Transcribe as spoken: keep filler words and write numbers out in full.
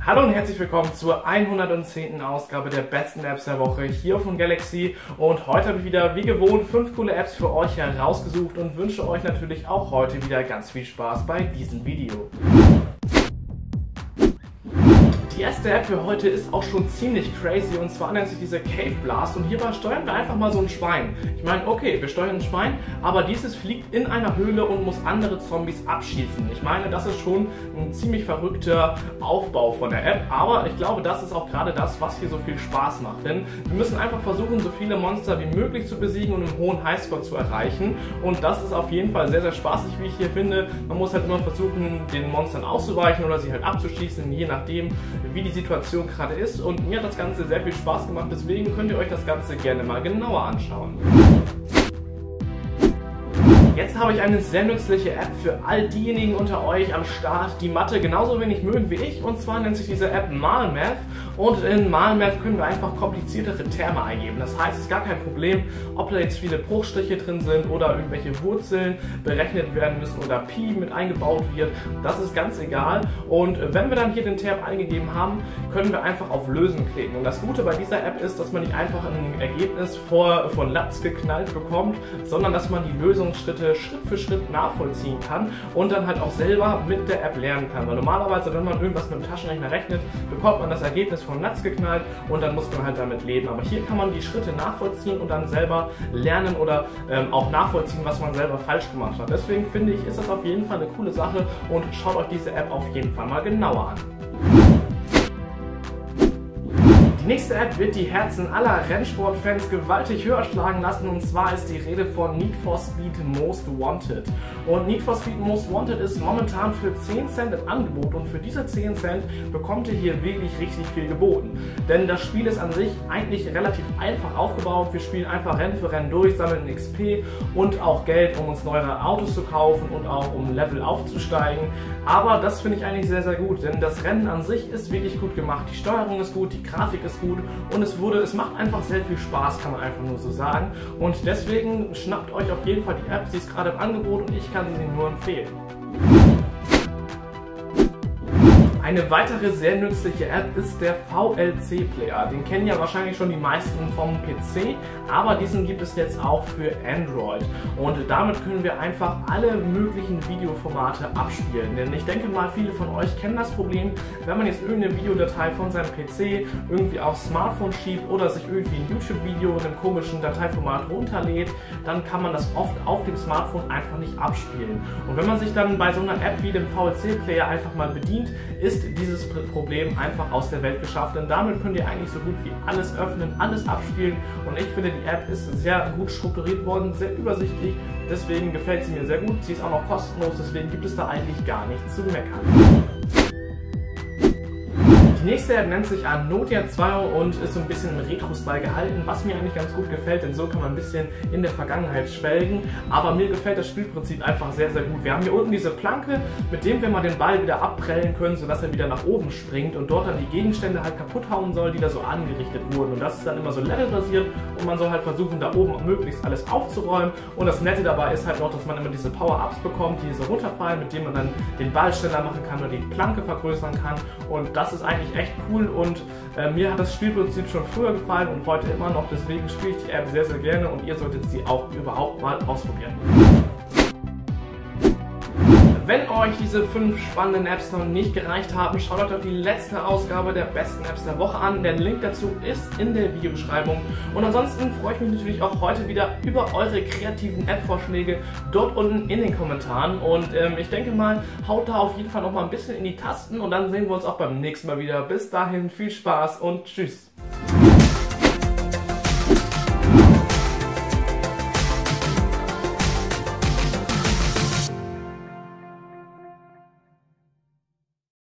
Hallo und herzlich willkommen zur hundertzehnten Ausgabe der besten Apps der Woche hier von Galaxy. Und heute habe ich wieder wie gewohnt fünf coole Apps für euch herausgesucht und wünsche euch natürlich auch heute wieder ganz viel Spaß bei diesem Video. Die erste App für heute ist auch schon ziemlich crazy und zwar nennt sich diese Cave Blast und hierbei steuern wir einfach mal so ein Schwein. Ich meine, okay, wir steuern ein Schwein, aber dieses fliegt in einer Höhle und muss andere Zombies abschießen. Ich meine, das ist schon ein ziemlich verrückter Aufbau von der App, aber ich glaube, das ist auch gerade das, was hier so viel Spaß macht. Denn wir müssen einfach versuchen, so viele Monster wie möglich zu besiegen und einen hohen Highscore zu erreichen. Und das ist auf jeden Fall sehr, sehr spaßig, wie ich hier finde. Man muss halt immer versuchen, den Monstern auszuweichen oder sie halt abzuschießen, je nachdem, wie die Situation gerade ist, und mir hat das Ganze sehr viel Spaß gemacht, deswegen könnt ihr euch das Ganze gerne mal genauer anschauen. Jetzt habe ich eine sehr nützliche App für all diejenigen unter euch am Start, die Mathe genauso wenig mögen wie ich, und zwar nennt sich diese App MalMath, und in MalMath können wir einfach kompliziertere Terme eingeben. Das heißt, es ist gar kein Problem, ob da jetzt viele Bruchstriche drin sind oder irgendwelche Wurzeln berechnet werden müssen oder Pi mit eingebaut wird. Das ist ganz egal, und wenn wir dann hier den Term eingegeben haben, können wir einfach auf Lösen klicken. Und das Gute bei dieser App ist, dass man nicht einfach ein Ergebnis vor, von Latz geknallt bekommt, sondern dass man die Lösungsschritte Schritt für Schritt nachvollziehen kann und dann halt auch selber mit der App lernen kann. Weil normalerweise, wenn man irgendwas mit dem Taschenrechner rechnet, bekommt man das Ergebnis von Latz geknallt und dann muss man halt damit leben. Aber hier kann man die Schritte nachvollziehen und dann selber lernen oder ähm, auch nachvollziehen, was man selber falsch gemacht hat. Deswegen finde ich, ist das auf jeden Fall eine coole Sache, und schaut euch diese App auf jeden Fall mal genauer an. Die nächste App wird die Herzen aller Rennsportfans gewaltig höher schlagen lassen, und zwar ist die Rede von Need for Speed Most Wanted. Und Need for Speed Most Wanted ist momentan für zehn Cent im Angebot, und für diese zehn Cent bekommt ihr hier wirklich richtig viel geboten. Denn das Spiel ist an sich eigentlich relativ einfach aufgebaut. Wir spielen einfach Rennen für Rennen durch, sammeln X P und auch Geld, um uns neue Autos zu kaufen und auch um Level aufzusteigen. Aber das finde ich eigentlich sehr, sehr gut, denn das Rennen an sich ist wirklich gut gemacht. Die Steuerung ist gut, die Grafik ist gut, und es wurde, es macht einfach sehr viel Spaß, kann man einfach nur so sagen. Und deswegen schnappt euch auf jeden Fall die App, sie ist gerade im Angebot und ich kann sie nur empfehlen. Eine weitere sehr nützliche App ist der V L C Player. Den kennen ja wahrscheinlich schon die meisten vom P C, aber diesen gibt es jetzt auch für Android. Und damit können wir einfach alle möglichen Videoformate abspielen. Denn ich denke mal, viele von euch kennen das Problem, wenn man jetzt irgendeine Videodatei von seinem P C irgendwie aufs Smartphone schiebt oder sich irgendwie ein YouTube-Video in einem komischen Dateiformat runterlädt, dann kann man das oft auf dem Smartphone einfach nicht abspielen. Und wenn man sich dann bei so einer App wie dem V L C Player einfach mal bedient, ist dieses Problem einfach aus der Welt geschafft, denn damit könnt ihr eigentlich so gut wie alles öffnen, alles abspielen, und ich finde, die App ist sehr gut strukturiert worden, sehr übersichtlich, deswegen gefällt sie mir sehr gut. Sie ist auch noch kostenlos, deswegen gibt es da eigentlich gar nichts zu meckern. Die nächste App nennt sich Anodia zwei und ist so ein bisschen im Retro-Style gehalten, was mir eigentlich ganz gut gefällt, denn so kann man ein bisschen in der Vergangenheit schwelgen. Aber mir gefällt das Spielprinzip einfach sehr, sehr gut. Wir haben hier unten diese Planke, mit dem wir mal den Ball wieder abprellen können, sodass er wieder nach oben springt und dort dann die Gegenstände halt kaputt hauen soll, die da so angerichtet wurden. Und das ist dann immer so levelbasiert, und man soll halt versuchen, da oben möglichst alles aufzuräumen. Und das Nette dabei ist halt noch, dass man immer diese Power-Ups bekommt, die so runterfallen, mit denen man dann den Ball schneller machen kann oder die Planke vergrößern kann. Und das ist eigentlich echt cool, und äh, mir hat das Spielprinzip schon früher gefallen und heute immer noch, deswegen spiele ich die App sehr, sehr gerne, und ihr solltet sie auch überhaupt mal ausprobieren. Wenn euch diese fünf spannenden Apps noch nicht gereicht haben, schaut euch doch die letzte Ausgabe der besten Apps der Woche an. Der Link dazu ist in der Videobeschreibung. Und ansonsten freue ich mich natürlich auch heute wieder über eure kreativen App-Vorschläge dort unten in den Kommentaren. Und ähm, ich denke mal, haut da auf jeden Fall noch mal ein bisschen in die Tasten, und dann sehen wir uns auch beim nächsten Mal wieder. Bis dahin, viel Spaß und tschüss!